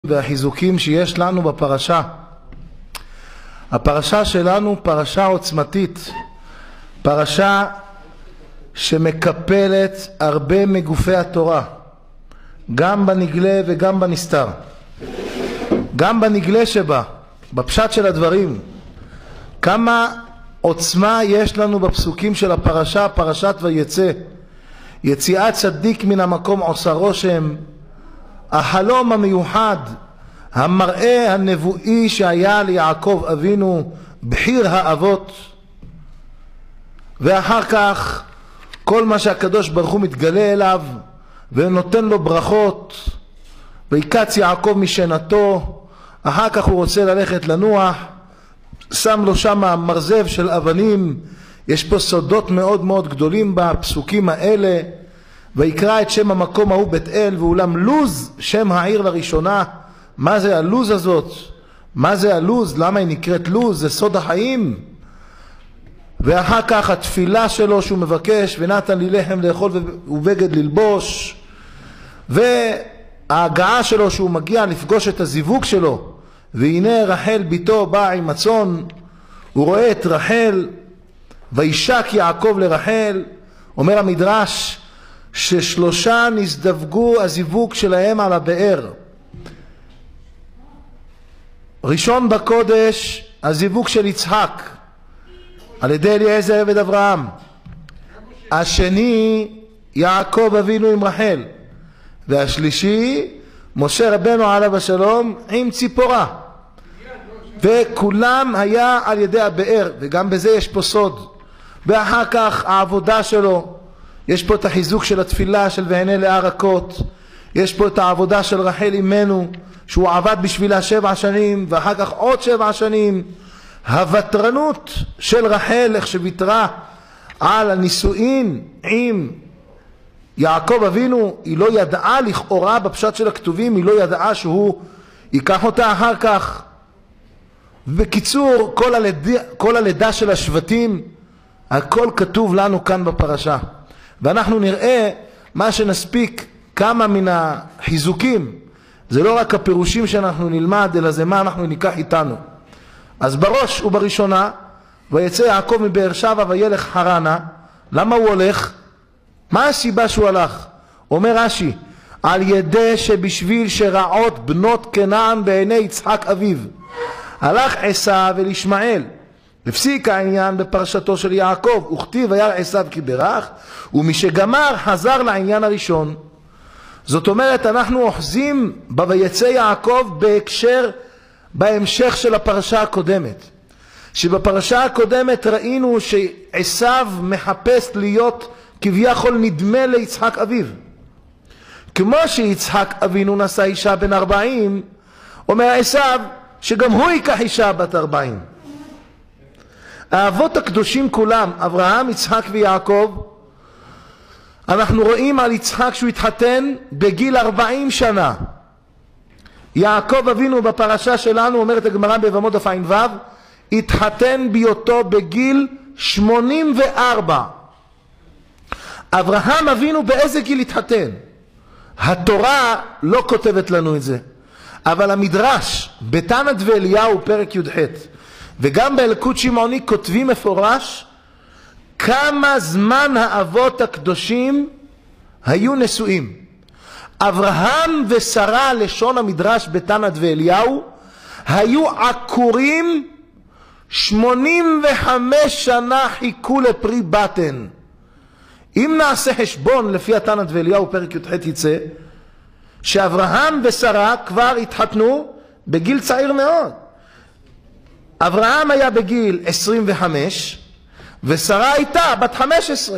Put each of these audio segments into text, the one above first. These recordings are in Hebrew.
והחיזוקים שיש לנו בפרשה. הפרשה שלנו פרשה עוצמתית, פרשה שמקפלת הרבה מגופי התורה, גם בנגלה וגם בנסתר, גם בנגלה שבה, בפשט של הדברים. כמה עוצמה יש לנו בפסוקים של הפרשה, פרשת ויצא. יציאת צדיק מן המקום עושה רושם, החלום המיוחד, המראה הנבואי שהיה ליעקב אבינו, בחיר האבות, ואחר כך כל מה שהקדוש ברוך הוא מתגלה אליו ונותן לו ברכות, ויקץ יעקב משנתו. אחר כך הוא רוצה ללכת לנוח, שם לו שם מרזב של אבנים. יש פה סודות מאוד מאוד גדולים בפסוקים האלה. ויקרא את שם המקום ההוא בית אל, ואולם לוז שם העיר לראשונה. מה זה הלוז הזאת? מה זה הלוז? למה היא נקראת לוז? זה סוד החיים. ואחר כך התפילה שלו שהוא מבקש, ונתן לי לחם לאכול ובגד ללבוש, וההגעה שלו שהוא מגיע לפגוש את הזיווג שלו, והנה רחל ביתו באה עם הצאן, הוא רואה את רחל, וישק יעקב לרחל. אומר המדרש ששלושה נזדווגו הזיווג שלהם על הבאר. ראשון בקודש הזיווג של יצחק על ידי אליעזר עבד אברהם, השני יעקב אבינו עם רחל, והשלישי משה רבנו עליו השלום עם ציפורה. וכולם היה על ידי הבאר, וגם בזה יש פה סוד. ואחר כך העבודה שלו, יש פה את החיזוק של התפילה של והנה להרקות, יש פה את העבודה של רחל אימנו שהוא עבד בשבילה 7 שנים ואחר כך עוד 7 שנים. הוותרנות של רחל, איך שוויתרה על הנישואין עם יעקב אבינו, היא לא ידעה לכאורה בפשט של הכתובים, היא לא ידעה שהוא ייקח אותה אחר כך. בקיצור, כל הלידה של השבטים, הכל כתוב לנו כאן בפרשה, ואנחנו נראה מה שנספיק. כמה מן החיזוקים זה לא רק הפירושים שאנחנו נלמד, אלא זה מה אנחנו ניקח איתנו. אז בראש ובראשונה, ויצא יעקב מבאר שבע וילך חרנה. למה הוא הולך? מה הסיבה שהוא הלך? אומר רש"י, על ידי שבשביל שרעות בנות כנען בעיני יצחק אביו הלך עשיו אל ישמעאל. הפסיק העניין בפרשתו של יעקב, וכתיב וירא עשיו כי ברך, ומשגמר חזר לעניין הראשון. זאת אומרת, אנחנו אוחזים בויצא יעקב בהמשך של הפרשה הקודמת, שבפרשה הקודמת ראינו שעשיו מחפש להיות כביכול נדמה ליצחק אביו. כמו שיצחק אבינו נשא אישה בן 40, אומר עשיו שגם הוא ייקח אישה בת 40. האבות הקדושים כולם, אברהם, יצחק ויעקב, אנחנו רואים על יצחק שהוא התחתן בגיל 40 שנה. יעקב אבינו בפרשה שלנו, אומרת הגמרא ביבמות דף ע"ו, התחתן בהיותו בגיל 84. אברהם אבינו באיזה גיל התחתן? התורה לא כותבת לנו את זה, אבל המדרש בתנת ואליהו פרק י"ח וגם באלקוט שמעוני כותבים מפורש כמה זמן האבות הקדושים היו נשואים. אברהם ושרה, לשון המדרש בתנת ואליהו, היו עקורים 85 שנה, חיכו לפרי בטן. אם נעשה חשבון לפי התנת ואליהו פרק י"ח יצא שאברהם ושרה כבר התחתנו בגיל צעיר מאוד. אברהם היה בגיל 25 ושרה הייתה בת 15.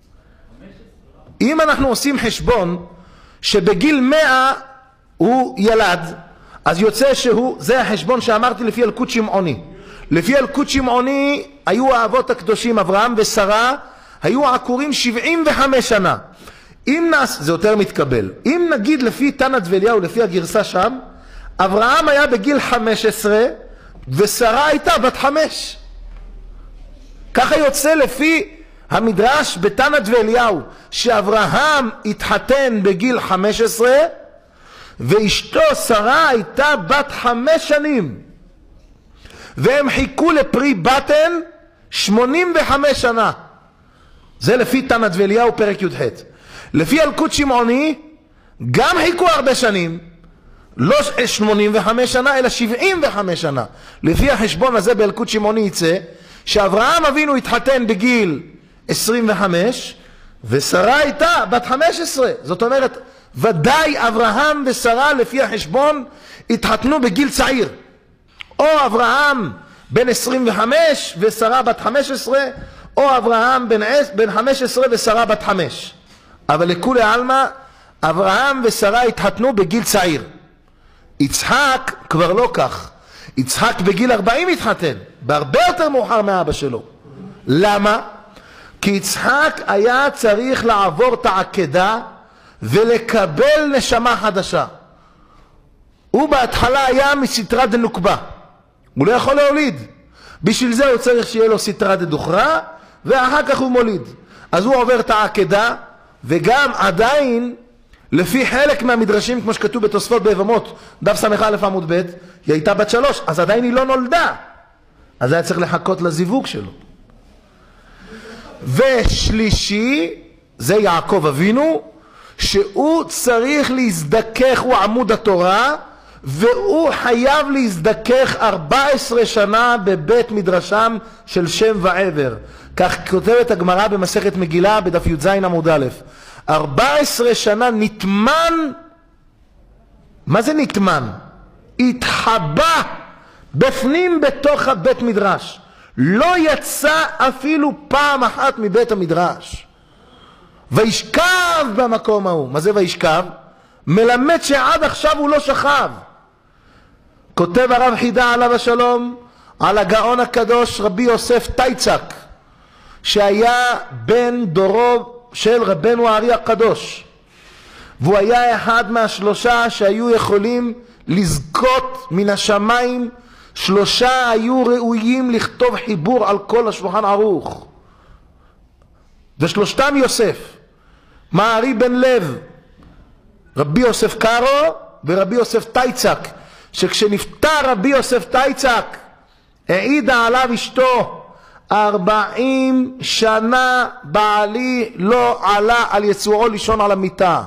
אם אנחנו עושים חשבון שבגיל 100 הוא ילד, אז יוצא זה החשבון שאמרתי לפי אלקוט שמעוני. לפי אלקוט שמעוני היו האבות הקדושים אברהם ושרה היו עקורים 75 שנה. זה יותר מתקבל. אם נגיד לפי תנת ואליהו, לפי הגרסה שם, אברהם היה בגיל 15 ושרה הייתה בת 5. ככה יוצא לפי המדרש בתנת ואליהו שאברהם התחתן בגיל 15 ואשתו שרה הייתה בת 5 שנים, והם חיכו לפרי בטן 85 שנה. זה לפי תנת ואליהו פרק י"ח. לפי ילקוט שמעוני גם חיכו הרבה שנים, לא 85 שנה אלא 75 שנה. לפי החשבון הזה בילקוט שמעוני יצא שאברהם אבינו התחתן בגיל 25 ושרה הייתה בת 15. זאת אומרת ודאי אברהם ושרה לפי החשבון התחתנו בגיל צעיר, או אברהם בן 25 ושרה בת 15, או אברהם בן 15 ושרה בת 5. אבל לכולי עלמא אברהם ושרה התחתנו בגיל צעיר. יצחק כבר לא כך, יצחק בגיל 40 התחתן, בהרבה יותר מאוחר מאבא שלו. למה? כי יצחק היה צריך לעבור את העקדה ולקבל נשמה חדשה. הוא בהתחלה היה מסתרא דנוקבה, הוא לא יכול להוליד, בשביל זה הוא צריך שיהיה לו סתרא דדוכרא ואחר כך הוא מוליד. אז הוא עובר את העקדה, וגם עדיין לפי חלק מהמדרשים כמו שכתוב בתוספות ביבמות דף ס"א עמוד ב', היא הייתה בת 3, אז עדיין היא לא נולדה, אז היה צריך לחכות לזיווג שלו. ושלישי זה יעקב אבינו, שהוא צריך להזדכך, הוא עמוד התורה, והוא חייב להזדכך 14 שנה בבית מדרשם של שם ועבר. כך כותבת הגמרא במסכת מגילה בדף י"ז עמוד א'. 14 שנה נטמן. מה זה נטמן? התחבא בפנים בתוך הבית מדרש, לא יצא אפילו פעם אחת מבית המדרש. וישכב במקום ההוא. מה זה וישכב? מלמד שעד עכשיו הוא לא שכב. כותב הרב חידה עליו השלום על הגאון הקדוש רבי יוסף טייצק, שהיה בן דורו של רבנו הארי הקדוש, והוא היה אחד מהשלושה שהיו יכולים לזכות מן השמיים. 3 היו ראויים לכתוב חיבור על כל השולחן ערוך, ושלושתם יוסף, מהרי בן לב, רבי יוסף קארו ורבי יוסף טייצק, שכשנפטר רבי יוסף טייצק העידה עליו אשתו 40 שנה בעלי לא עלה על יצועו לישון על המיטה.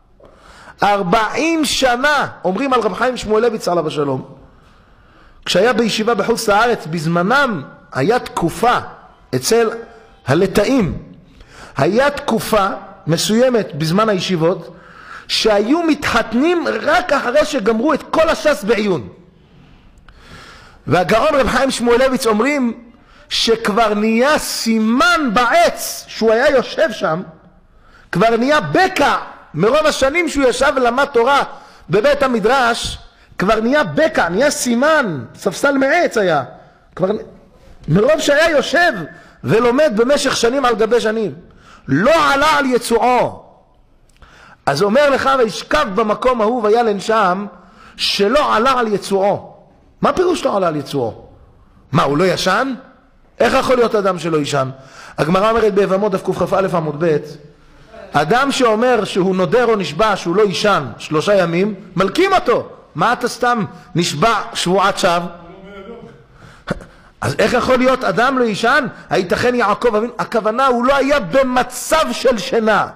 40 שנה. אומרים על רב חיים שמואלביץ עליו השלום, כשהיה בישיבה בחוץ לארץ בזמנם, היה תקופה אצל הלטאים, היה תקופה מסוימת בזמן הישיבות שהיו מתחתנים רק אחרי שגמרו את כל הש"ס בעיון. והגאון רב חיים שמואלביץ אומרים שכבר נהיה סימן בעץ שהוא היה יושב שם, כבר נהיה בקע מרוב השנים שהוא ישב ולמד תורה בבית המדרש, כבר נהיה בקע, נהיה סימן, ספסל מעץ היה, כבר מרוב שהיה יושב ולומד במשך שנים על גבי שנים, לא עלה על יצועו. אז אומר לך וישכב במקום ההוא וילן שם, שלא עלה על יצועו. מה פירוש לא עלה על יצועו? מה, הוא לא ישן? איך יכול להיות אדם שלא ישן? הגמרא אומרת ביבמות דף קכ"א עמוד ב', אדם שאומר שהוא נודר או נשבע שהוא לא ישן 3 ימים, מלקים אותו. מה אתה סתם נשבע שבועת שווא? אז איך יכול להיות אדם לא ישן? הייתכן יעקב אבינו, הכוונה הוא לא היה במצב של שינה.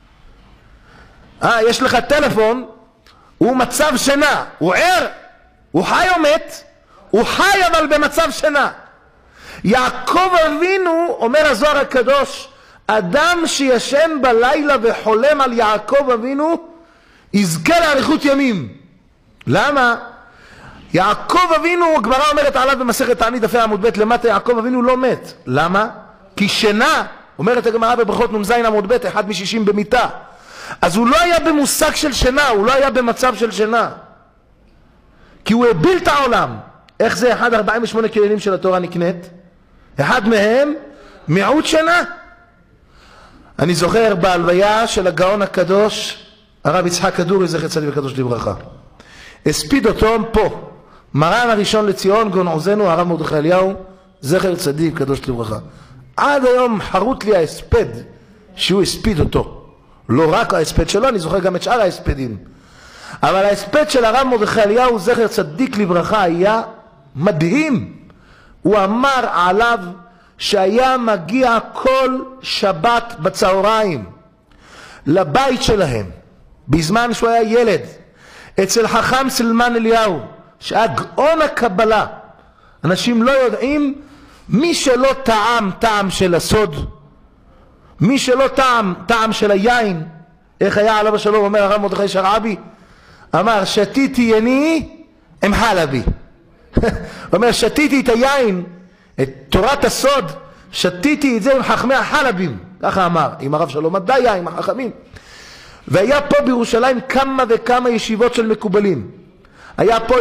יש לך טלפון, הוא מצב שינה, הוא ער, הוא חי או מת? הוא חי אבל במצב שינה. יעקב אבינו, אומר הזוהר הקדוש, אדם שישן בלילה וחולם על יעקב אבינו יזכה לאריכות ימים. למה? יעקב אבינו, הגמרא אומרת עליו במסכת תענית דף עמוד ב' למטה, יעקב אבינו לא מת. למה? כי שינה, אומרת הגמרא בברכות נ"ז עמוד ב', 1 מ-60 במיטה. אז הוא לא היה במושג של שינה, הוא לא היה במצב של שינה, כי הוא הביל את העולם. איך זה 48 כלילים של התורה נקנית? אחד מהם מיעוט שינה. אני זוכר בהלוויה של הגאון הקדוש הרב יצחק כדורי זכר צדיק וקדוש לברכה, הספיד אותו פה מרן הראשון לציון גאון עוזנו הרב מרדכי אליהו זכר צדיק וקדוש לברכה. עד היום חרוט לי ההספד שהוא הספיד אותו, לא רק ההספד שלו, אני זוכר גם את שאר ההספדים. אבל ההספד של הרב מרדכי אליהו זכר צדיק לברכה היה מדהים. הוא אמר עליו שהיה מגיע כל שבת בצהריים לבית שלהם בזמן שהוא היה ילד אצל חכם סלמן אליהו שהיה גאון הקבלה. אנשים לא יודעים, מי שלא טעם של הסוד, מי שלא טעם של היין, איך היה עליו השלום אומר הרב מרדכי שרעבי? אמר שתיתי יני עם חלבי. אומר שתיתי את היין, את תורת הסוד, שתיתי את זה עם חכמי החלבים, ככה אמר, עם הרב שלום עדיה, עם החכמים. והיה פה בירושלים כמה וכמה ישיבות של מקובלים. היה פה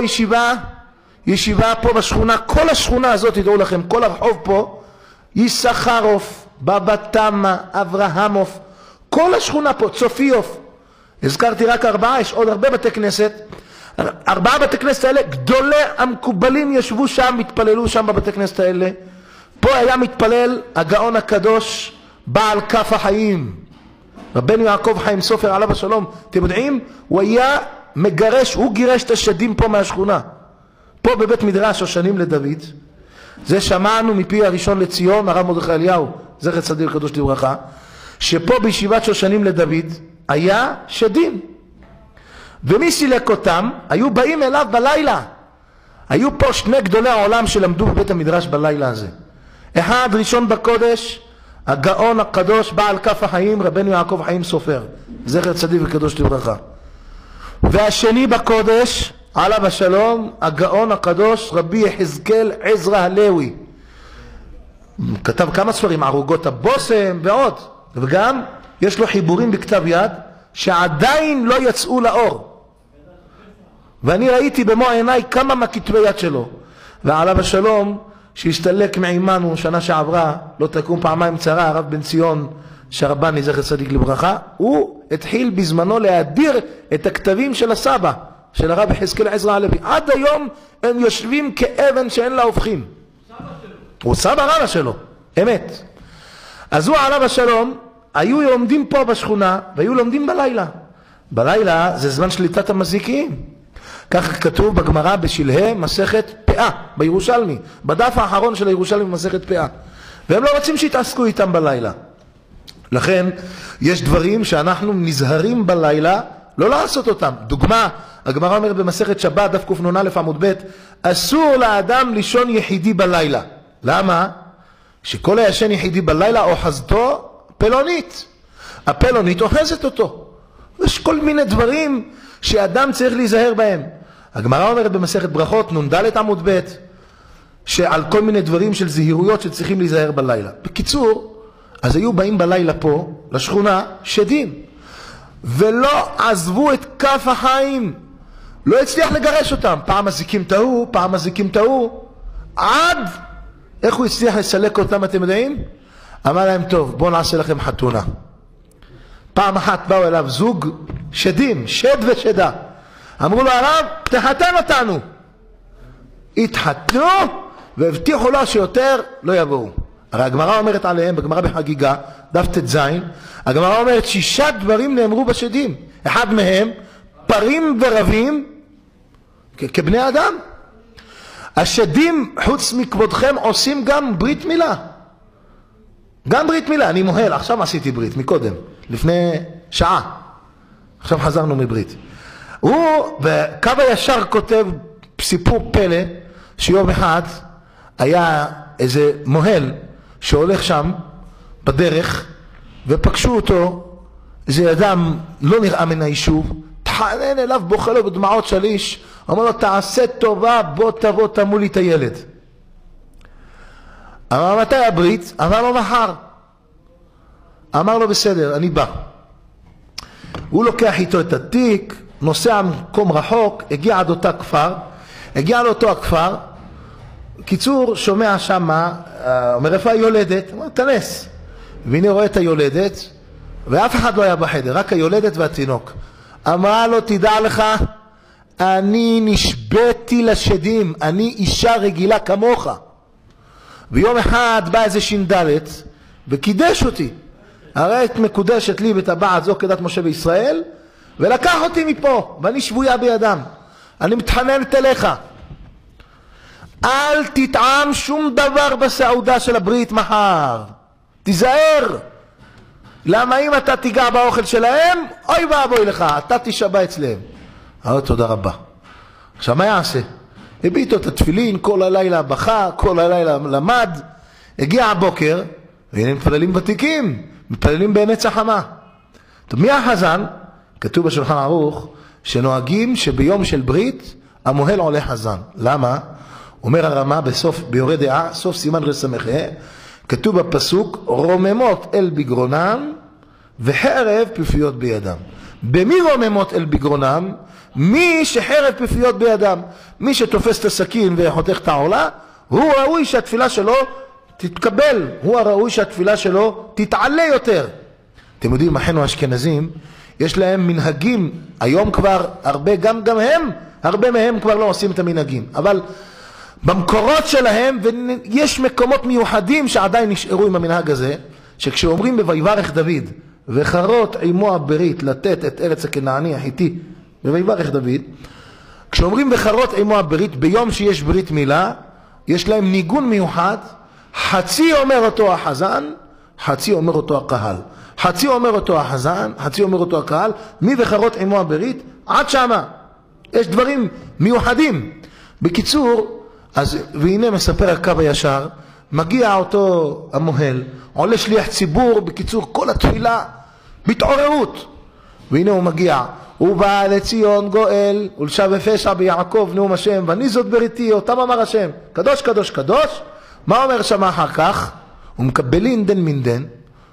ישיבה פה בשכונה, כל השכונה הזאת, תדעו לכם, כל הרחוב פה, יששכרוף, בבא תמא, אברהמוף, כל השכונה פה, צופיוף. הזכרתי רק 4, יש עוד הרבה בתי כנסת. 4 בתי כנסת האלה, גדולי המקובלים ישבו שם, מתפללו שם בבתי כנסת האלה. פה היה מתפלל הגאון הקדוש, בעל כף החיים, רבנו יעקב חיים סופר עליו השלום. אתם יודעים, הוא היה מגרש, הוא גירש את השדים פה מהשכונה. פה בבית מדרש השנים לדוד, זה שמענו מפי הראשון לציון, הרב מרדכי אליהו, זכר צדיק וקדוש לברכה, שפה בישיבת שושנים לדוד היה שדים. ומי סילק אותם? היו באים אליו בלילה. היו פה 2 גדולי העולם שלמדו בבית המדרש בלילה הזה. אחד ראשון בקודש, הגאון הקדוש בעל כף החיים, רבנו יעקב חיים סופר, זכר צדיק וקדוש לברכה. והשני בקודש, עליו השלום, הגאון הקדוש רבי יחזקאל עזרא הלוי. כתב כמה ספרים, ערוגות הבושם ועוד. וגם יש לו חיבורים בכתב יד שעדיין לא יצאו לאור. ואני ראיתי במו עיניי כמה מכתבי יד שלו. ועליו השלום, שהסתלק מעימנו שנה שעברה, לא תקום פעמיים צרה, הרב בן ציון שרבני זכר צדיק לברכה, הוא התחיל בזמנו להדיר את הכתבים של הסבא, של הרב יחזקאל עזרא הלוי. עד היום הם יושבים כאבן שאין לה הופכים. הוא סבא רבא שלו, אמת. אז הוא עליו השלום, היו לומדים פה בשכונה, והיו לומדים בלילה. בלילה זה זמן שליטת המזיקים. כך כתוב בגמרא בשלהי מסכת פאה, בירושלמי, בדף האחרון של הירושלמי מסכת פאה. והם לא רוצים שיתעסקו איתם בלילה. לכן יש דברים שאנחנו נזהרים בלילה לא לעשות אותם. דוגמה, הגמרא אומרת במסכת שבת, דף קנ"א עמוד ב', אסור לאדם לישון יחידי בלילה. למה? שכל הישן יחידי בלילה אוחזתו פלונית. הפלונית אוחזת אותו. יש כל מיני דברים שאדם צריך להיזהר בהם. הגמרא אומרת במסכת ברכות נ"ד עמוד ב' שעל כל מיני דברים של זהירויות שצריכים להיזהר בלילה. בקיצור, אז היו באים בלילה פה לשכונה שדים ולא עזבו את כף החיים, לא הצליח לגרש אותם. פעם מזיקים טעו, פעם מזיקים טעו, עד איך הוא הצליח לסלק אותם אתם יודעים? אמר להם טוב, בואו נעשה לכם חתונה. פעם אחת באו אליו זוג שדים, שד ושדה, אמרו לו הרב תחתן אותנו. התחתנו והבטיחו לו שיותר לא יבואו. הרי הגמרא אומרת עליהם, בגמרא בחגיגה, דף ט"ז, הגמרא אומרת 6 דברים נאמרו בשדים. אחד מהם, פרים ורבים כבני אדם. השדים חוץ מכבודכם עושים גם ברית מילה. גם ברית מילה, אני מוהל, עכשיו עשיתי ברית, מקודם, לפני שעה. עכשיו חזרנו מברית. הוא בקו הישר כותב סיפור פלא, שיום אחד היה איזה מוהל שהולך שם בדרך, ופגשו אותו איזה אדם לא נראה מן היישוב, תחנן אליו בוכה לו בדמעות שליש, אמר לו תעשה טובה, בוא תבוא תמו לי את הילד. אמר מתי הברית? אמר לו מחר. אמר לו בסדר, אני בא. הוא לוקח איתו את התיק, נוסע מקום רחוק, הגיע עד אותה כפר, הגיע לאותו הכפר, קיצור שומע שמה, אומר איפה היולדת? אמר תנס. והנה רואה את היולדת, ואף אחד לא היה בחדר, רק היולדת והתינוק. אמרה לו תדע לך, אני נשבתי לשדים, אני אישה רגילה כמוך. ויום אחד בא איזה שינדלת וקידש אותי. הרי את מקודשת לי בטבעת זו כדת משה וישראל, ולקח אותי מפה, ואני שבויה בידם. אני מתחננת אליך. אל תטעם שום דבר בסעודה של הברית מחר. תיזהר. למה אם אתה תיגע באוכל שלהם, אוי ואבוי לך, אתה תשבע אצלם. תודה רבה. עכשיו מה יעשה? הביטו את התפילין, כל הלילה בכה, כל הלילה למד. הגיע הבוקר, והנה מתפללים ותיקים, מתפללים בנצח חמה. טוב, מי החזן? כתוב בשולחן ערוך, שנוהגים שביום של ברית, המוהל עולה חזן. למה? אומר הרמה בסוף, ביורה דעה, סוף סימן רסמכה, כתוב בפסוק, רוממות אל בגרונם, וחרב פיפיות בידם. במי רוממות אל בגרונם? מי שחרב פיפיות בידם. מי שתופס את הסכין וחותך את העולה, הוא ראוי שהתפילה שלו תתקבל, הוא הראוי שהתפילה שלו תתעלה יותר. אתם יודעים, אחינו האשכנזים, יש להם מנהגים, היום כבר הרבה, גם הם, הרבה מהם כבר לא עושים את המנהגים, אבל במקורות שלהם, ויש מקומות מיוחדים שעדיין נשארו עם המנהג הזה, שכשאומרים בויברך דוד, וחרות עמו הברית לתת את ארץ הכנעני החיתי, בויברך דוד, כשאומרים וחרות עמו הברית, ביום שיש ברית מילה, יש להם ניגון מיוחד, חצי אומר אותו החזן, חצי אומר אותו הקהל. חצי אומר אותו החזן, חצי אומר אותו הקהל, מי וחרות עמו הברית, עד שמה. יש דברים מיוחדים. בקיצור, אז, והנה מספר הקו הישר, מגיע אותו המוהל, עולה שליח ציבור, בקיצור כל התפילה, בהתעוררות. והנה הוא מגיע, הוא בא לציון גואל, ולשב ופשע ביעקב נאום השם, ואני זאת בריתי, אותם אמר השם, קדוש קדוש קדוש. מה אומר שם אחר כך? הוא מקבלין דן מן דן,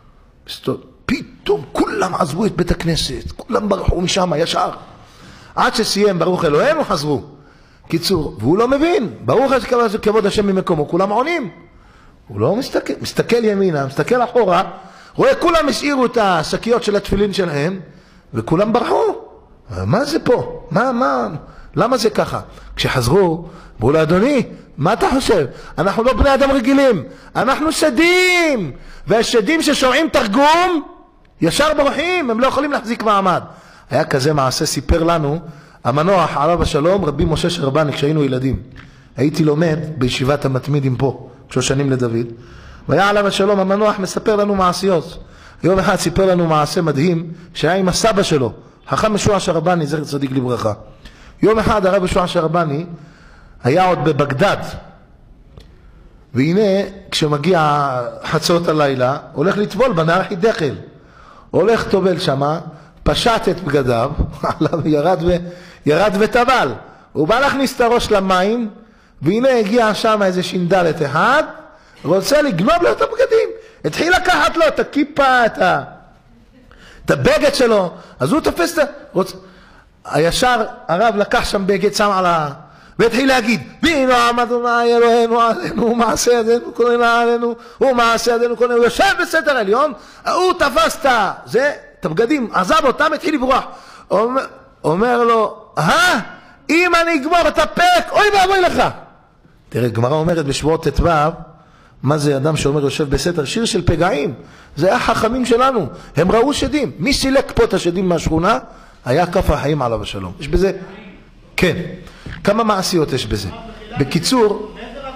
פתאום כולם עזבו את בית הכנסת, כולם ברחו משם ישר. עד שסיים ברוך אלוהינו חזרו. קיצור, והוא לא מבין, ברוך כבוד השם ממקומו, כולם עונים. הוא לא מסתכל ימינה, מסתכל אחורה, רואה כולם השאירו את השקיות של התפילין שלהם, וכולם ברחו. מה זה פה? למה זה ככה? כשחזרו, אמרו לו, אדוני, מה אתה חושב? אנחנו לא בני אדם רגילים, אנחנו שדים, והשדים ששומעים תרגום, ישר בורחים, הם לא יכולים להחזיק מעמד. היה כזה מעשה, סיפר לנו, המנוח עליו השלום, רבי משה שרבני, כשהיינו ילדים. הייתי לומד בישיבת המתמידים פה, 3 שנים לדוד, והיה עליו השלום, המנוח מספר לנו מעשיות. יום אחד סיפר לנו מעשה מדהים, שהיה עם הסבא שלו, חכם ישוע שרבני, זכר צדיק לברכה. יום אחד הרב ישוע שרבני היה עוד בבגדד, והנה כשמגיע חצות הלילה, הולך לטבול בנהר חידקל, הולך טובל שמה, פשט את בגדיו, ירד וטבל, הוא בא להכניס את הראש למים, והנה הגיע שם איזה שינדלת אחד, רוצה לגנוב לו את הבגדים, התחיל לקחת לו את הכיפה, את הבגד שלו, אז הוא תופס הישר הרב לקח שם בגד, שם על והתחיל להגיד, והנה אדוני אלוהינו עלינו, מעשה ידינו כוננה עלינו, ומעשה ידינו כוננה, הוא יושב בסתר עליון, הוא תפס את הבגדים, עזב אותם, התחיל לברוח. אומר לו, אם אני אגמור את הפרק, אוי ואבוי לך. תראה, גמרא אומרת בשבועות ט"ו, מה זה אדם שאומר יושב בסתר? שיר של פגעים. זה היה חכמים שלנו, הם ראו שדים. מי סילק פה את השדים מהשכונה? היה כף החיים עליו השלום. יש בזה? כן. כמה מעשיות יש בזה? בקיצור,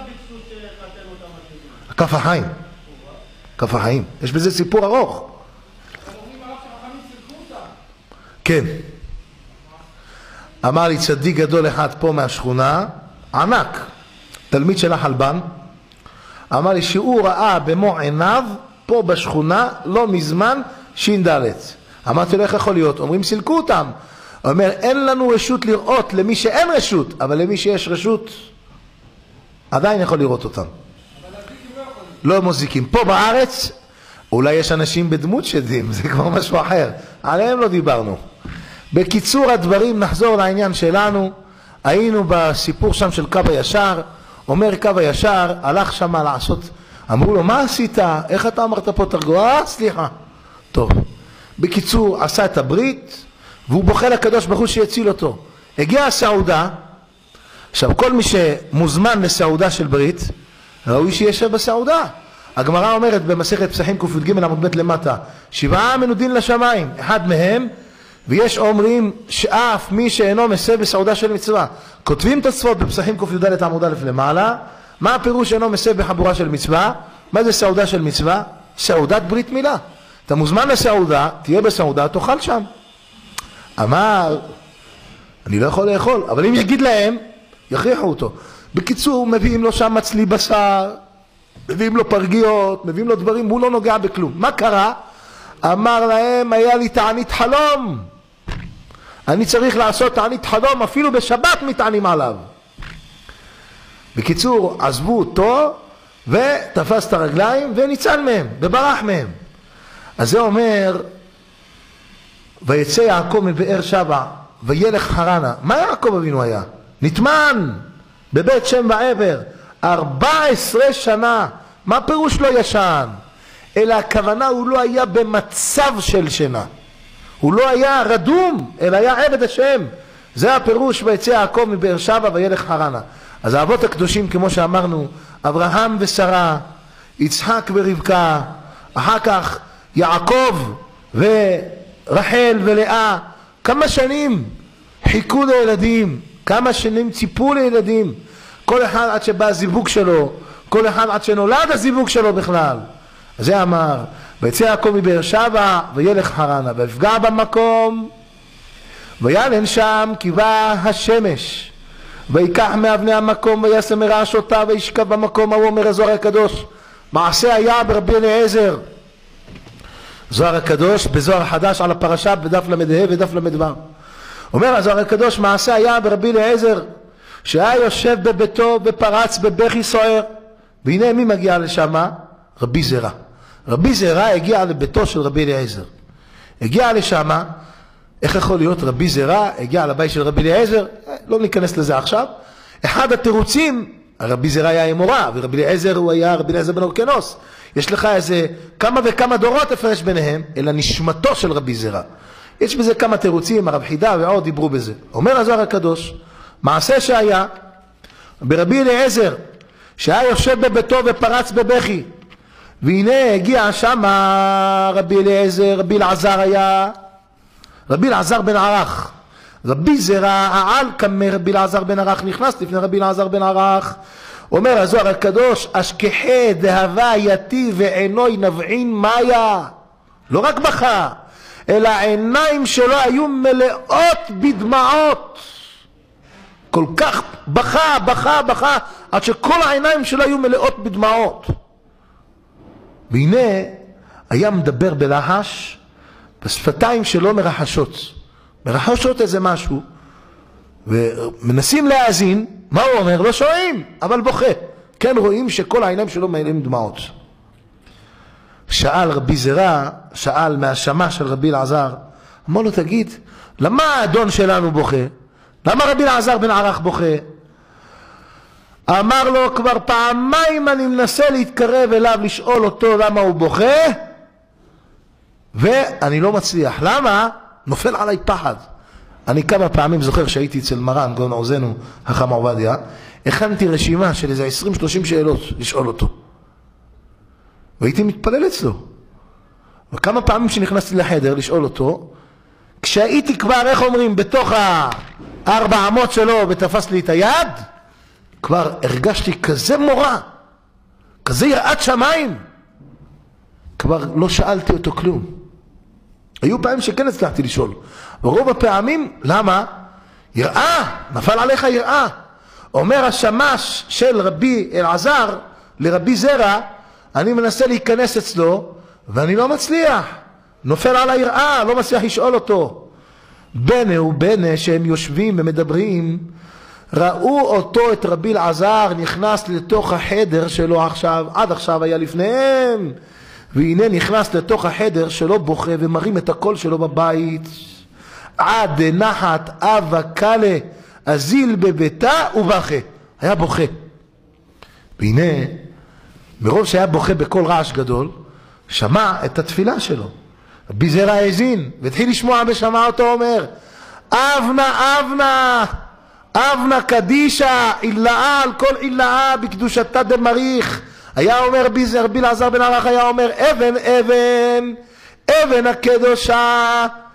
כף החיים. כף החיים. יש בזה סיפור ארוך. כן. אמר לי צדיק גדול אחד פה מהשכונה, ענק, תלמיד של החלבן, אמר לי שהוא ראה במו עיניו פה בשכונה לא מזמן שינדלת. אמרתי לו איך יכול להיות? אומרים סילקו אותם. הוא אומר אין לנו רשות לראות למי שאין רשות, אבל למי שיש רשות עדיין יכול לראות אותם. לא מוזיקים. פה בארץ אולי יש אנשים בדמות שדים, זה כבר משהו אחר, עליהם לא דיברנו. בקיצור הדברים נחזור לעניין שלנו. היינו בסיפור שם של קו הישר. אומר קו הישר הלך שם לעשות, אמרו לו מה עשית? איך אתה אמרת פה תרגוע? סליחה. טוב, בקיצור עשה את הברית והוא בוכה לקדוש ברוך הוא שיציל אותו. הגיעה הסעודה. עכשיו כל מי שמוזמן לסעודה של ברית ראוי שישב בסעודה. הגמרא אומרת במסכת פסחים קי"ג עמוד ב' למטה, 7 מנודין לשמיים, אחד מהם ויש אומרים שאף מי שאינו מסב בסעודה של מצווה. כותבים תוספות בפסחים ק"ד עמוד א' למעלה, מה הפירוש אינו מסב בחבורה של מצווה? מה זה סעודה של מצווה? סעודת ברית מילה. אתה מוזמן לסעודה, תהיה בסעודה, תאכל שם. אמר, אני לא יכול לאכול, אבל אם יגיד להם, יכריחו אותו. בקיצור, מביאים לו שם מצלי בשר, מביאים לו פרגיות, מביאים לו דברים, הוא לא נוגע בכלום. מה קרה? אמר להם, היה לי תענית חלום. אני צריך לעשות תענית חלום, אפילו בשבת מתענים עליו. בקיצור, עזבו אותו, ותפס את הרגליים, וניצל מהם, וברח מהם. אז זה אומר, ויצא יעקב מבאר שבע, וילך חרנה. מה יעקב אבינו היה? נטמן, בבית שם ועבר, 14 שנה. מה פירוש לא ישן? אלא הכוונה, הוא לא היה במצב של שינה. הוא לא היה רדום, אלא היה עבד השם. זה הפירוש, ויצא יעקב מבאר שבע, וילך חרנה. אז האבות הקדושים, כמו שאמרנו, אברהם ושרה, יצחק ורבקה, אחר כך יעקב ורחל ולאה, כמה שנים חיכו לילדים, כמה שנים ציפו לילדים, כל אחד עד שבא הזיווג שלו, כל אחד עד שנולד הזיווג שלו בכלל. אז זה אמר, ויצא יעקב מבאר שבע וילך חרנה, ויפגע במקום, וילן שם כי בא השמש, ויקח מאבני המקום וישם מרעש אותה וישכב במקום ההוא. אומר הזוהר הקדוש, מעשה היה ברבי אליעזר. זוהר הקדוש בזוהר חדש על הפרשה בדף למדה ודף למדבר. אומר הזוהר הקדוש, מעשה היה ברבי אליעזר, שהיה יושב בביתו ופרץ בבכי סוער. והנה מי מגיע לשם? רבי זרע. רבי זרע הגיע לביתו של רבי אליעזר. הגיע לשם, איך יכול להיות רבי זרע הגיע לבית של רבי אליעזר? לא ניכנס לזה עכשיו. אחד התירוצים, רבי זרע היה אמורה, ורבי אליעזר הוא היה רבי אליעזר בן אורקנוס. יש לך איזה כמה וכמה דורות הפרש ביניהם, אלא נשמתו של רבי זרע. יש בזה כמה תירוצים, הרב חידה ועוד דיברו בזה. אומר הזוהר הקדוש, מעשה שהיה ברבי אליעזר, שהיה יושב בביתו ופרץ בבכי, והנה הגיע שם רבי אליעזר, רבי אלעזר היה, רבי אלעזר בן ערך. רבי זרע העל כמה רבי אלעזר בן ערך נכנס לפני רבי אלעזר בן ערך. אומר הזוהר הקדוש, אשכחי דהבה יתי ועינוי נבעין מאיה. לא רק בכה, אלא העיניים שלו היו מלאות בדמעות. כל כך בכה, עד שכל העיניים שלו היו מלאות בדמעות. והנה היה מדבר בלחש, בשפתיים שלו מרחשות איזה משהו, ומנסים להאזין. מה הוא אומר? לא שומעים, אבל בוכה. כן רואים שכל העיניים שלו מלאים דמעות. שאל רבי זרע, שאל מהשמה של רבי אלעזר, אמר לו, תגיד, למה האדון שלנו בוכה? למה רבי אלעזר בן ערך בוכה? אמר לו, כבר פעמיים אני מנסה להתקרב אליו, לשאול אותו למה הוא בוכה, ואני לא מצליח. למה? נופל עליי פחד. אני כמה פעמים זוכר שהייתי אצל מרן, גאון עוזנו, חכם עובדיה, הכנתי רשימה של איזה 20-30 שאלות לשאול אותו. והייתי מתפלל אצלו. וכמה פעמים שנכנסתי לחדר לשאול אותו, כשהייתי כבר, איך אומרים, בתוך 400 שלו ותפס לי את היד, כבר הרגשתי כזה מורה, כזה יראת שמיים, כבר לא שאלתי אותו כלום. היו פעמים שכן הצלחתי לשאול, ורוב הפעמים, למה? יראה, נפל עליך יראה. אומר השמש של רבי אלעזר לרבי זרע, אני מנסה להיכנס אצלו ואני לא מצליח, נופל על היראה, לא מצליח לשאול אותו. בנה ובנה שהם יושבים ומדברים, ראו אותו, את רבי אלעזר, נכנס לתוך החדר שלו עכשיו, עד עכשיו היה לפניהם, והנה נכנס לתוך החדר שלו בוכה ומרים את הקול שלו בבית. עד נחת אבא קלה אזיל בביתה ובכה. היה בוכה. והנה, מרוב שהיה בוכה בכל רעש גדול, שמע את התפילה שלו. רבי זרע האזין, והתחיל לשמוע ושמע אותו אומר, אבנה קדישה, אילאה על כל אילאה בקדושתה דמריך. היה אומר רבי אלעזר בן ערך, היה אומר, אבן הקדושה,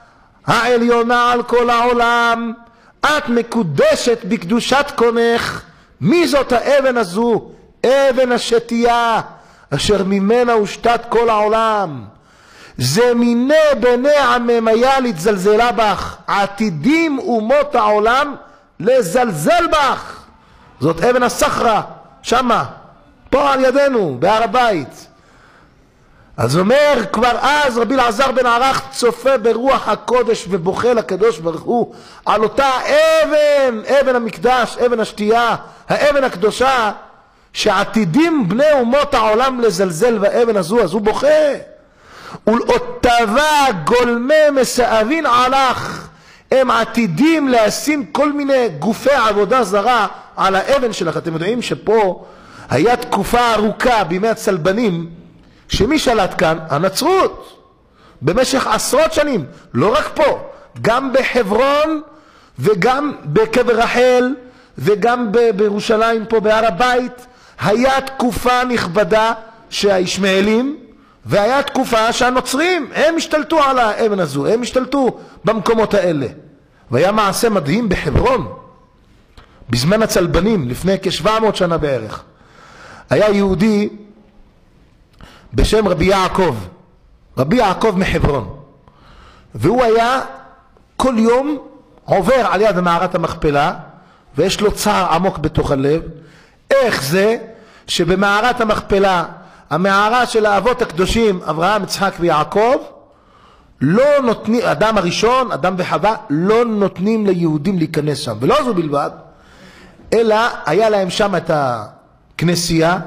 העליונה על כל העולם, את מקודשת בקדושת קונך. מי זאת האבן הזו? אבן השתייה, אשר ממנה הושתת כל העולם. זה מיני בני עממיה להתזלזלה בך, עתידים אומות העולם לזלזל בך. זאת אבן הסחרה, שמה, פה על ידינו, בהר הבית. אז אומר כבר אז רבי אלעזר בן ערך צופה ברוח הקודש ובוכה לקדוש ברוך הוא על אותה אבן, אבן המקדש, אבן השתייה, האבן הקדושה, שעתידים בני אומות העולם לזלזל באבן הזו. אז הוא בוכה. ולאותבה גולמי מסאבין עלך, הם עתידים לשים כל מיני גופי עבודה זרה על האבן שלך. אתם יודעים שפה היה תקופה ארוכה בימי הצלבנים, שמי שלט כאן? הנצרות, במשך עשרות שנים. לא רק פה, גם בחברון וגם בקבר רחל וגם בירושלים פה בהר הבית. היה תקופה נכבדה שהישמעאלים, והיה תקופה שהנוצרים, הם השתלטו על האבן הזו, הם השתלטו במקומות האלה. והיה מעשה מדהים בחברון, בזמן הצלבנים, לפני כ-700 שנה בערך. היה יהודי בשם רבי יעקב, רבי יעקב מחברון. והוא היה כל יום עובר על יד מערת המכפלה, ויש לו צער עמוק בתוך הלב. איך זה שבמערת המכפלה, המערה של האבות הקדושים, אברהם, יצחק ויעקב, לא נותנים, אדם הראשון, אדם וחווה, לא נותנים ליהודים להיכנס שם. ולא זו בלבד, אלא היה להם שם את הכנסייה,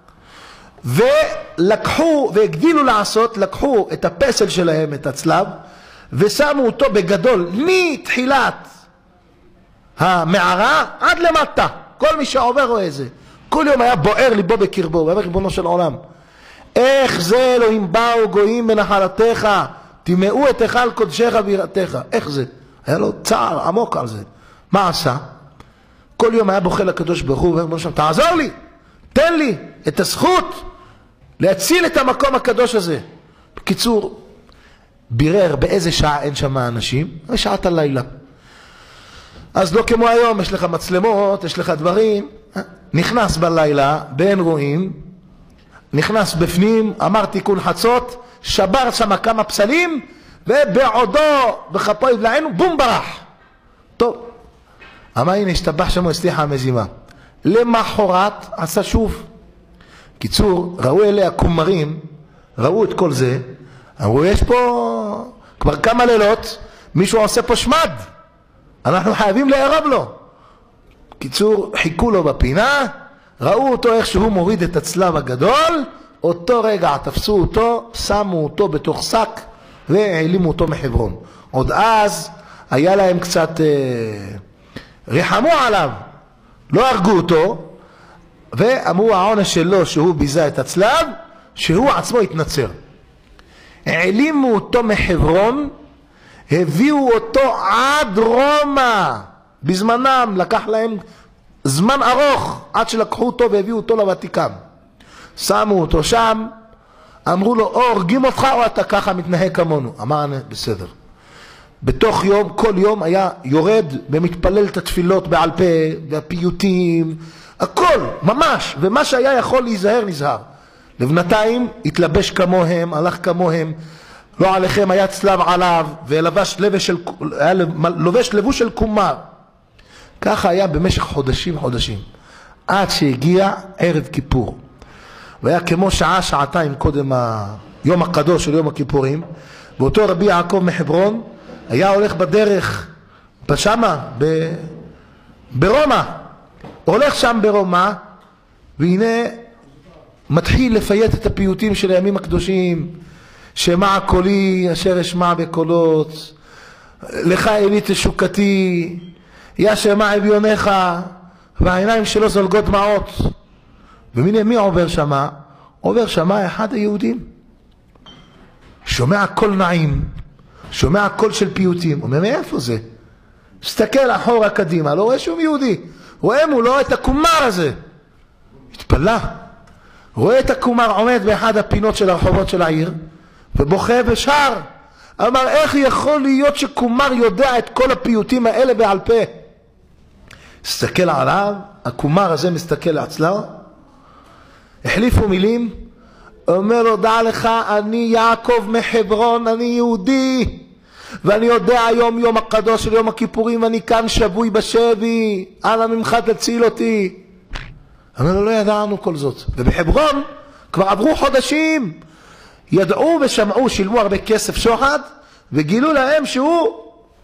ולקחו והגדילו לעשות, לקחו את הפסל שלהם, את הצלב, ושמו אותו בגדול מתחילת המערה עד למטה. כל מי שעובר רואה זה. כל יום היה בוער ליבו בקרבו, ואומר ריבונו של עולם, איך זה אלוהים באו גויים בנחלתך, תימאו את היכל קודשך ביראתך. איך זה? היה לו צער עמוק על זה. מה עשה? כל יום היה בוכה לקדוש ברוך הוא, ואומר שם, תעזור לי, תן לי את הזכות להציל את המקום הקדוש הזה. בקיצור, בירר באיזה שעה אין שם אנשים, שעת הלילה. אז לא כמו היום, יש לך מצלמות, יש לך דברים. נכנס בלילה, בין רואים, נכנס בפנים, אמר תיקון חצות, שבר שם כמה פסלים, ובעודו בכפו יבלענו, בום ברח. טוב, אמר הנה השתבח שמו הצליחה המזימה. למחרת עשה שוב. קיצור, ראו אלה הקומרים, ראו את כל זה, אמרו יש פה כבר כמה לילות, מישהו עושה פה שמד, אנחנו חייבים לערב לו. קיצור, חיכו לו בפינה, ראו אותו איך שהוא מוריד את הצלב הגדול, אותו רגע תפסו אותו, שמו אותו בתוך שק והעלימו אותו מחברון. עוד אז היה להם קצת רחמו עליו, לא הרגו אותו, ואמרו העונש שלו שהוא ביזה את הצלב, שהוא עצמו התנצר. העלימו אותו מחברון, הביאו אותו עד רומא. בזמנם לקח להם זמן ארוך עד שלקחו אותו והביאו אותו לוותיקן. שמו אותו שם, אמרו לו, או הורגים אותך או אתה ככה מתנהג כמונו. אמר, בסדר. בתוך יום, כל יום היה יורד ומתפלל את התפילות בעל פה, והפיוטים, הכל, ממש. ומה שהיה יכול להיזהר, נזהר. לבנתיים התלבש כמוהם, הלך כמוהם, לא עליכם היה צלב עליו, ולבש לובש לבוש של קומר. ככה היה במשך חודשים, עד שהגיע ערב כיפור. והיה כמו שעה, שעתיים קודם היום הקדוש של יום הכיפורים, ואותו רבי יעקב מחברון היה הולך בדרך, בשמה, ברומא. הולך שם ברומא, והנה מתחיל לפייט את הפיוטים של הימים הקדושים, שמע קולי אשר אשמע בקולות, לך אלי תשוקתי, יא שמע אביונך, והעיניים שלו זולגות דמעות. ומיני מי עובר שמה? עובר שמה אחד היהודים, שומע קול נעים, שומע קול של פיוטים. אומר, מאיפה זה? מסתכל אחורה קדימה, לא רואה שום יהודי, רואה מולו את הקומר הזה. התפלא, רואה את הקומר עומד באחד הפינות של הרחובות של העיר, ובוכה ושר, אמר, איך יכול להיות שקומר יודע את כל הפיוטים האלה בעל פה? הסתכל עליו, הקומר הזה מסתכל אצלו, החליפו מילים, אומר לו, דע לך, אני יעקב מחברון, אני יהודי, ואני יודע היום יום הקדוש של יום הכיפורים, ואני כאן שבוי בשבי, אנא ממך תציל אותי. אומר לו, לא ידענו כל זאת. ובחברון כבר עברו חודשים, ידעו ושמעו, שילמו הרבה כסף שוחד, וגילו להם שהוא,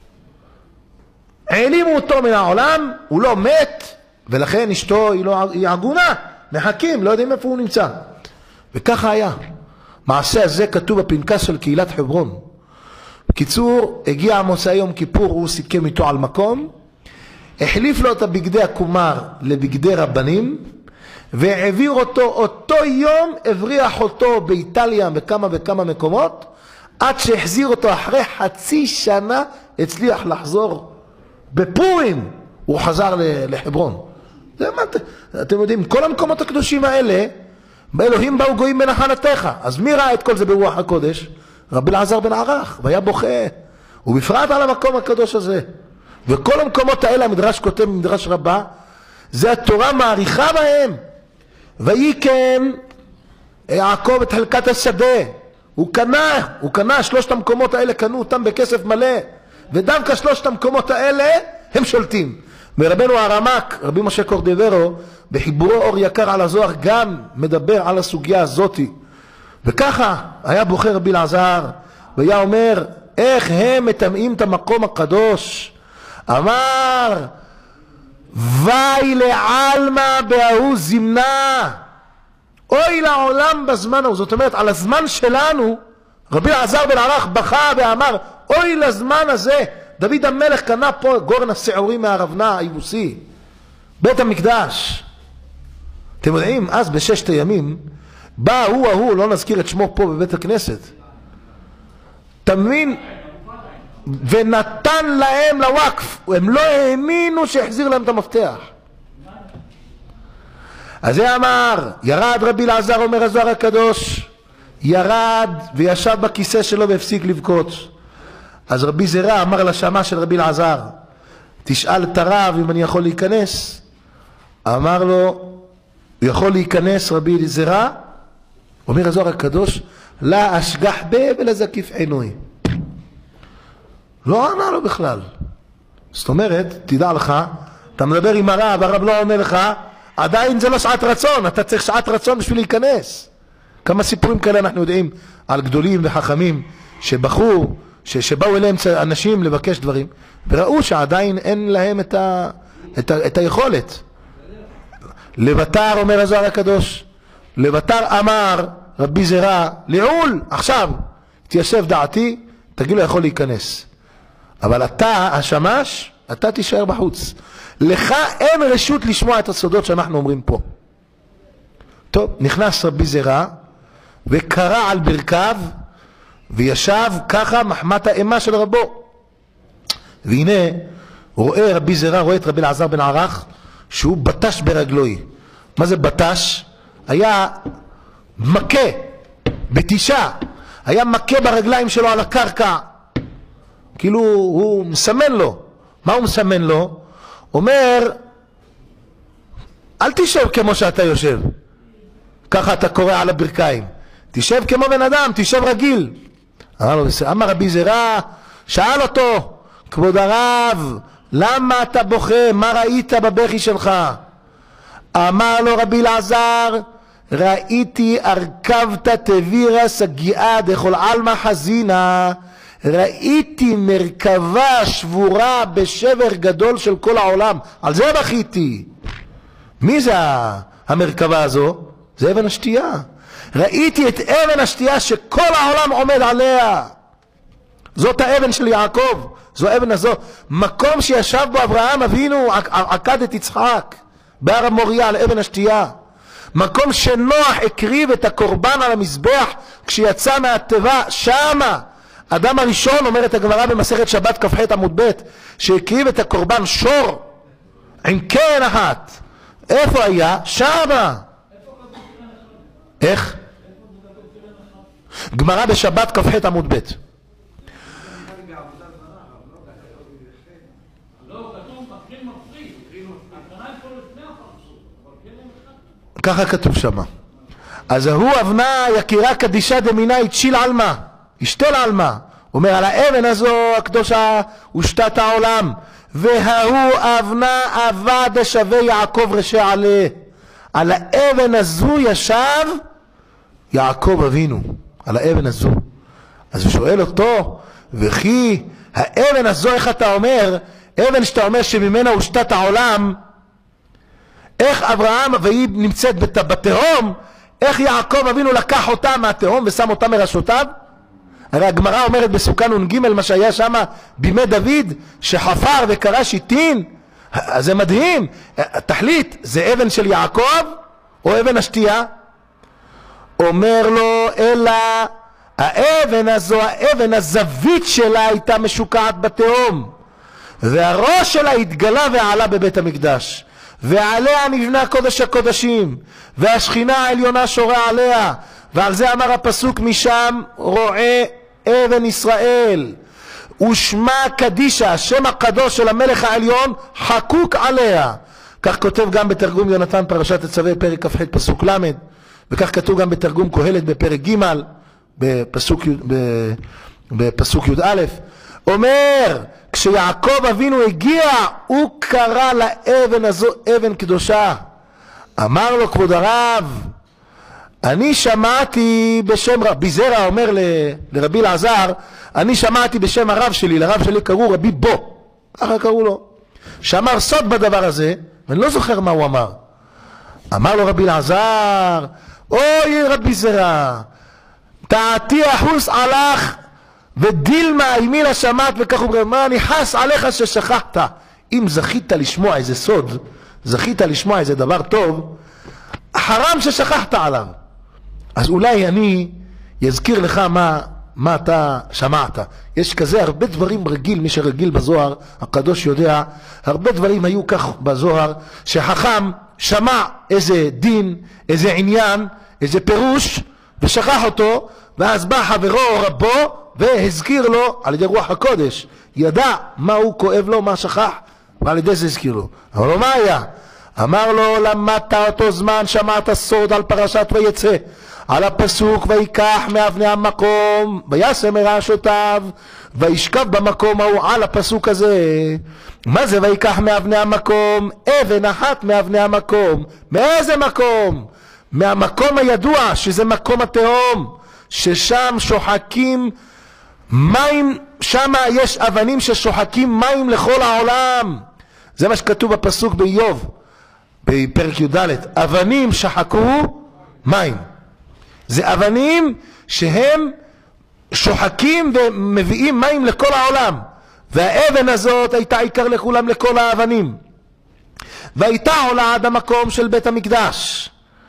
העלימו אותו מן העולם, הוא לא מת, ולכן אשתו היא עגונה, מחכים, לא יודעים איפה הוא נמצא. וככה היה. מעשה הזה כתוב בפנקס של קהילת חברון. בקיצור, הגיע מוצאי יום כיפור, הוא סיכם איתו על מקום, החליף לו את הבגדי הקומר לבגדי רבנים, והעביר אותו יום, הבריח אותו באיטליה בכמה וכמה מקומות, עד שהחזיר אותו אחרי חצי שנה, הצליח לחזור בפורים, הוא חזר לחברון. זה מה, אתם יודעים, כל המקומות הקדושים האלה, באלוהים באו גויים בנחלתך. אז מי ראה את כל זה ברוח הקודש? רבי אלעזר בן ערך, והיה בוכה, ובפרט על המקום הקדוש הזה. וכל המקומות האלה, המדרש כותב במדרש רבה, זה התורה מעריכה בהם. ויקם יעקב את חלקת השדה, הוא קנה, שלושת המקומות האלה קנו אותם בכסף מלא, ודווקא שלושת המקומות האלה הם שולטים. ורבנו הרמ"ק, רבי משה קורדברו, בחיבורו אור יקר על הזוהר, גם מדבר על הסוגיה הזאת. וככה היה בוחר רבי אלעזר, והיה אומר, איך הם מטמאים את המקום הקדוש? אמר, וי לעלמא בהוא זמנה, אוי לעולם בזמן ההוא. זאת אומרת, על הזמן שלנו, רבי אלעזר בן ערך בכה ואמר, אוי לזמן הזה. דוד המלך קנה פה גורן השעורי מהרבנה היבוסי, בית המקדש. אתם יודעים, אז בששת הימים, בא ההוא, לא נזכיר את שמו פה בבית הכנסת, תמין, ונתן להם לוואקף. הם לא האמינו שהחזיר להם את המפתח. אז זה אמר, ירד רבי אלעזר, אומר הזוהר הקדוש, ירד וישב בכיסא שלו והפסיק לבכות. אז רבי זרע אמר לשמה של רבי אלעזר, תשאל את הרב אם אני יכול להיכנס. אמר לו, הוא יכול להיכנס רבי זרע? אומר הזוהר הקדוש, לא אשגח בה ולא זקיף עינוי. לא ענה לו בכלל. זאת אומרת, תדע לך, אתה מדבר עם הרב, הרב לא עונה לך, עדיין זה לא שעת רצון, אתה צריך שעת רצון בשביל להיכנס. כמה סיפורים כאלה אנחנו יודעים על גדולים וחכמים שבחרו, שבאו אליהם אנשים לבקש דברים, וראו שעדיין אין להם את היכולת. לבטר, אומר הזוהר הקדוש, לבטר אמר רבי זרע, לעול, עכשיו, תיישב דעתי, תגיד לו יכול להיכנס. אבל אתה, השמש, אתה תישאר בחוץ. לך אין רשות לשמוע את הסודות שאנחנו אומרים פה. טוב, נכנס רבי זרע, וקרא על ברכיו, וישב ככה מחמת האימה של רבו. והנה, רואה רבי זרע, רואה את רבי אלעזר בן ערך, שהוא בטש ברגלוי. מה זה בטש? היה מכה, בתישה. היה מכה ברגליים שלו על הקרקע. כאילו הוא מסמן לו. מה הוא מסמן לו? אומר, אל תשב כמו שאתה יושב. ככה אתה קורא על הברכיים. תשב כמו בן אדם, תשב רגיל. אמר רבי זרע, שאל אותו, כבוד הרב, למה אתה בוכה? מה ראית בבכי שלך? אמר לו רבי אלעזר, ראיתי ארכבת תבירה סגיעה דכל עלמא חזינה, ראיתי מרכבה שבורה בשבר גדול של כל העולם, על זה בכיתי. מי זה המרכבה הזו? זה אבן השתייה. ראיתי את אבן השתייה שכל העולם עומד עליה. זאת האבן של יעקב, זו האבן הזו. מקום שישב בו אברהם אבינו, עקד את יצחק בהר המוריה על אבן השתייה. מקום שנוח הקריב את הקורבן על המזבח כשיצא מהתיבה, שמה אדם הראשון, אומרת הגמרא במסכת שבת כ"ח עמוד ב', שהקריב את הקורבן שור עם קרן אחת. איפה היה? שמה. איך? גמרא בשבת כ"ח עמוד ב'. ככה כתוב שמה. אז ההוא אבנה יקירה קדישה דמינה יתשיל עלמה, ישתל עלמה. אומר על האבן הזו הקדושה הושתת העולם. וההוא אבנה אבא דשווה יעקב רשע עליה. על האבן הזו ישב יעקב אבינו, על האבן הזו. אז הוא שואל אותו, וכי האבן הזו, איך אתה אומר, אבן שאתה אומר שממנה הושתת העולם, איך אברהם, והיא נמצאת בתהום, איך יעקב אבינו לקח אותה מהתהום ושם אותה מראשותיו? הרי הגמרא אומרת בסוכה נ"ג, מה שהיה שם בימי דוד, שחפר וקרא שיטין. אז זה מדהים. תחליט, זה אבן של יעקב או אבן השתייה? אומר לו, אלא האבן הזו, האבן הזווית שלה הייתה משוקעת בתהום, והראש שלה התגלה ועלה בבית המקדש, ועליה נבנה קודש הקודשים, והשכינה העליונה שורה עליה. ועל זה אמר הפסוק, משם רואה אבן ישראל ושמה קדישה, השם הקדוש של המלך העליון חקוק עליה. כך כותב גם בתרגום יונתן פרשת תצווה פרק כ"ח פסוק ל', וכך כתוב גם בתרגום קהלת בפרק ג' בפסוק י"א. אומר, כשיעקב אבינו הגיע, הוא קרא לאבן הזו אבן קדושה. אמר לו כבוד הרב, אני שמעתי בשם רבי זרע, אומר לרבי אלעזר, אני שמעתי בשם הרב שלי, לרב שלי קראו רבי בו, ככה קראו לו, שאמר סוד בדבר הזה, ואני לא זוכר מה הוא אמר. אמר לו רבי אלעזר, אוי רבי זרע, תעתי אחוס עלך ודילמה אימי לשמעת, וכך הוא אומר, מה אני חס עליך ששכחת. אם זכית לשמוע איזה סוד, זכית לשמוע איזה דבר טוב, חרם ששכחת עליו. אז אולי אני יזכיר לך מה אתה שמעת. יש כזה הרבה דברים רגיל, מי שרגיל בזוהר הקדוש יודע, הרבה דברים היו כך בזוהר, שחכם שמע איזה דין, איזה עניין, איזה פירוש, ושכח אותו, ואז בא חברו או רבו והזכיר לו על ידי רוח הקודש, ידע מה הוא כואב לו, מה שכח, ועל ידי זה הזכיר לו. אבל לא מה היה? אמר לו, למדת אותו זמן, שמעת סוד על פרשת ויצא, על הפסוק ויקח מאבני המקום וישם מראשותיו וישכב במקום ההוא, על הפסוק הזה. מה זה ויקח מאבני המקום? אבן אחת מאבני המקום. מאיזה מקום? מהמקום הידוע שזה מקום התהום, ששם שוחקים מים, שם יש אבנים ששוחקים מים לכל העולם. זה מה שכתוב בפסוק באיוב בפרק י"ד, אבנים שחקו מים. זה אבנים שהם שוחקים ומביאים מים לכל העולם, והאבן הזאת הייתה עיקר לכולם, לכל האבנים, והייתה עולה עד המקום של בית המקדש.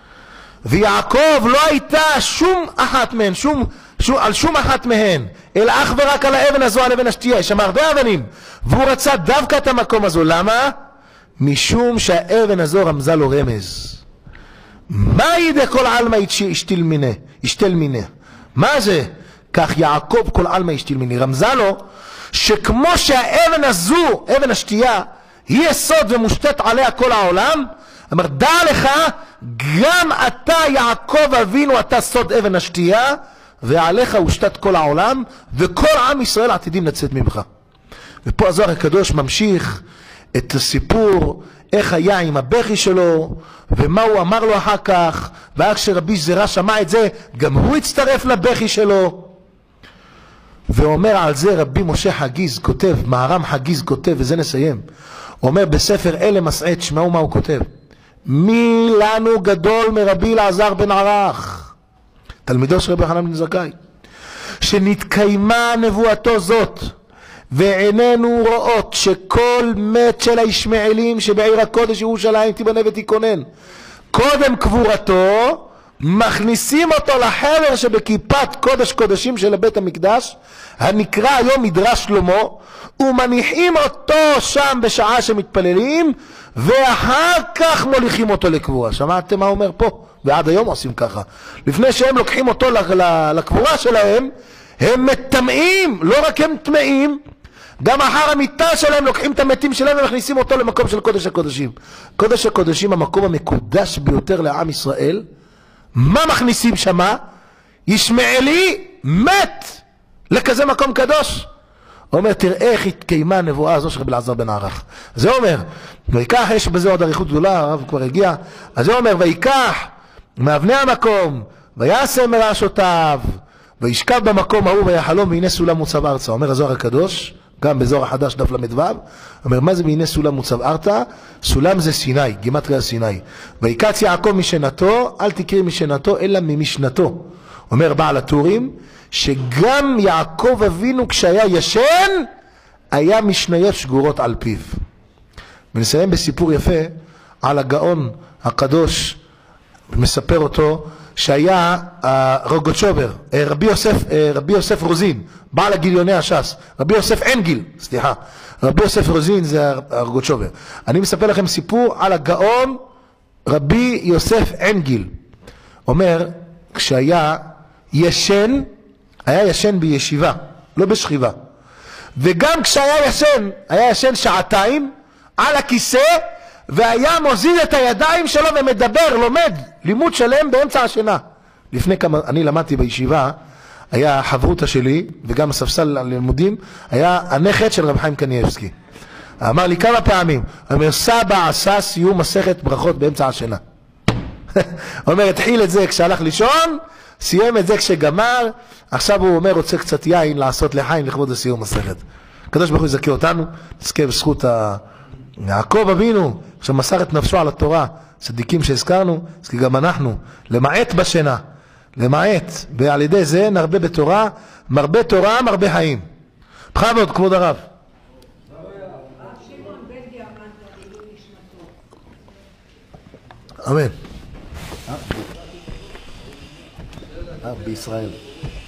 ויעקב לא הייתה שום אחת מהן, על שום אחת מהן, אלא אך ורק על האבן הזו, על אבן השתייה. יש שם הרבה אבנים, והוא רצה דווקא את המקום הזו. למה? משום שהאבן הזו רמזה לו רמז. מה ידע כל עלמא ישתל מיני? מה זה? כך יעקב כל עלמא ישתל מיני. רמזה לו שכמו שהאבן הזו, אבן השתייה, היא יסוד ומושתת עליה כל העולם, אמר, דע לך, גם אתה יעקב אבינו, אתה סוד אבן השתייה, ועליך הושתת כל העולם, וכל עם ישראל עתידים לצאת ממך. ופה הזוהר הקדוש ממשיך את הסיפור, איך היה עם הבכי שלו, ומה הוא אמר לו אחר כך, ואיך שרבי זרע שמע את זה, גם הוא הצטרף לבכי שלו. ואומר על זה רבי משה חגיז כותב, מהר"ם חגיז כותב, וזה נסיים, אומר בספר אלה מסעי, תשמעו מה הוא כותב, מי לנו גדול מרבי אלעזר בן ערך, תלמידו של רבי חנן בן זכאי, שנתקיימה נבואתו זאת, ועינינו רואות שכל מת של הישמעאלים שבעיר הקודש ירושלים תיבנה ותיכונן, קודם קבורתו מכניסים אותו לחדר שבכיפת קודש קודשים של בית המקדש, הנקרא היום מדרש שלמה, ומניחים אותו שם בשעה שמתפללים, ואחר כך מוליכים אותו לקבורה. שמעתם מה אומר פה? ועד היום עושים ככה. לפני שהם לוקחים אותו לקבורה שלהם, הם מטמאים, לא רק הם טמאים, גם אחר המיטה שלהם לוקחים את המתים שלהם ומכניסים אותו למקום של קודש הקודשים. קודש הקודשים, המקום המקודש ביותר לעם ישראל. מה מכניסים שמה? ישמעאלי מת לכזה מקום קדוש. הוא אומר, תראה איך התקיימה הנבואה הזו של רבי אלעזר בן ערך. זה אומר, ויקח, יש בזה עוד אריכות גדולה, הרב כבר הגיע, אז זה אומר, ויקח מאבני המקום, ויעשה מרעשותיו, וישכב במקום ההוא ויחלום, והנה סולם מוצב ארצה. אומר הזוהר הקדוש, גם בזוהר החדש דף למדו, אומר, מה זה והנה סולם מוצב ארצה? סולם זה סיני, גימטריה סיני. ויקץ יעקב משנתו, אל תקריא משנתו, אלא ממשנתו. אומר בעל הטורים, שגם יעקב אבינו כשהיה ישן, היה משניות שגורות על פיו. ונסיים בסיפור יפה על הגאון הקדוש, מספר אותו, שהיה רוגוצ'ובר, רבי יוסף רוזין, בעל הגיליוני הש"ס, רבי יוסף אנגיל, סליחה, רבי יוסף רוזין זה הרוגוצ'ובר. אני מספר לכם סיפור על הגאון רבי יוסף אנגיל. אומר, כשהיה ישן, היה ישן בישיבה, לא בשכיבה. וגם כשהיה ישן, היה ישן שעתיים על הכיסא, והיה מוזיל את הידיים שלו ומדבר, לומד, לימוד שלם באמצע השינה. לפני כמה, אני למדתי בישיבה, היה חברותה שלי, וגם הספסל הלימודים, היה הנכד של רב חיים קניאבסקי. אמר לי כמה פעמים, אומר, סבא עשה סיום מסכת ברכות באמצע השינה. אומר, התחיל את זה כשהלך לישון, סיים את זה כשגמר, עכשיו הוא אומר, רוצה קצת יין לעשות לחיים לכבוד הסיום מסכת. הקדוש ברוך הוא יזכה אותנו, נזכה בזכות יעקב אבינו, שמסר את נפשו על התורה, צדיקים שהזכרנו, אז כי גם אנחנו, למעט בשינה, למעט, ועל ידי זה נרבה בתורה, מרבה תורה, מרבה חיים. בכבוד, כבוד הרב. אמן. בישראל.